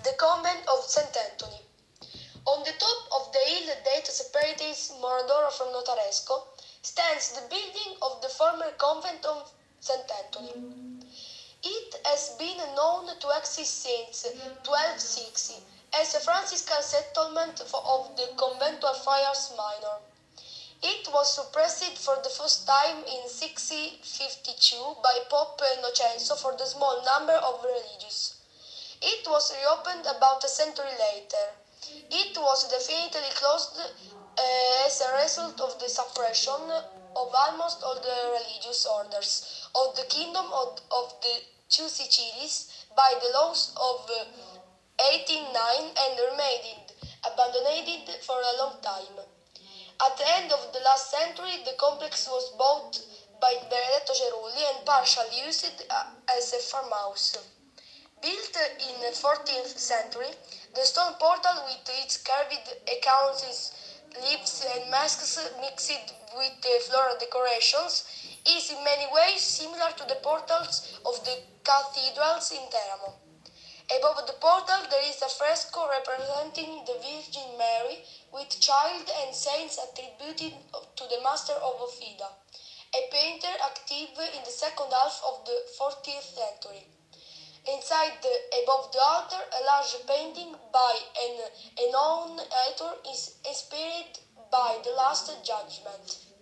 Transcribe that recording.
The convent of St. Anthony. On the top of the hill that separates Moradora from Notaresco stands the building of the former convent of St. Anthony. It has been known to exist since 1260 as a Franciscan settlement of the conventual friars minor. It was suppressed for the first time in 1652 by Pope Innocenzo for the small number of religious. It was reopened about a century later. It was definitely closed as a result of the suppression of almost all the religious orders of the Kingdom of the Two Sicilies by the laws of 1809 and remained abandoned for a long time. At the end of the last century, the complex was bought by Benedetto Cerulli and partially used as a farmhouse. Built in the 14th century, the stone portal with its carved acanthus leaves and masks mixed with floral decorations is in many ways similar to the portals of the cathedrals in Teramo. Above the portal there is a fresco representing the Virgin Mary with child and saints attributed to the Master of Ofida, a painter active in the second half of the 14th century. Inside, above the altar, a large painting by an unknown author is inspired by the Last Judgment.